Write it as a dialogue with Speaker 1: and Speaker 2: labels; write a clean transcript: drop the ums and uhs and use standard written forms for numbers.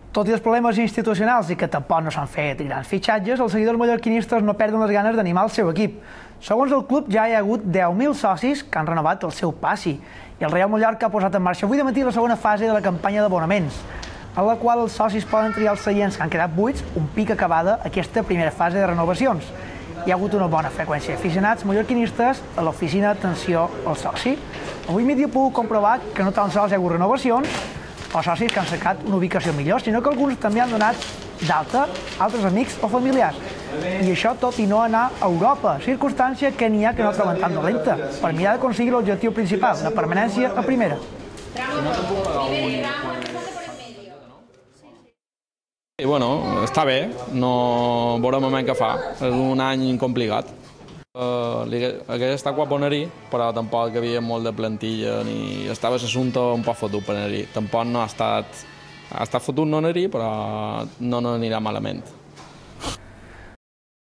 Speaker 1: Tot i els problemes institucionals i que tampoc no s'han fet grans fitxatges, els seguidors mallorquinistes no perden les ganes d'animar el seu equip. Segons el club, ja hi ha hagut 10.000 socis que han renovat el seu passi i el Real Mallorca ha posat en marxa avui dematí la segona fase de la campanya d'abonaments, en la qual els socis poden triar els seients que han quedat buits un pic acabada aquesta primera fase de renovacions. Hi ha hagut una bona freqüència d'aficionats mallorquinistes a l'oficina d'atenció al soci. Avui midi he pogut comprovar que no tan sols hi ha hagut renovacions o socis que han cercat una ubicació millor, sinó que alguns també han donat d'alta altres amics o familiars. I això tot i no anar a Europa, circumstància que n'hi ha que no troben tan dolenta, per mirar d'aconseguir l'objectiu principal, la permanència a primera.
Speaker 2: I bueno, està bé, no veurem què fa, és un any complicat. Hauria estat guapo anar-hi, però tampoc hi havia molt de plantilla ni estava l'assumpte un poc fotut per anar-hi. Tampoc no ha estat fotut no anar-hi, però no anirà malament.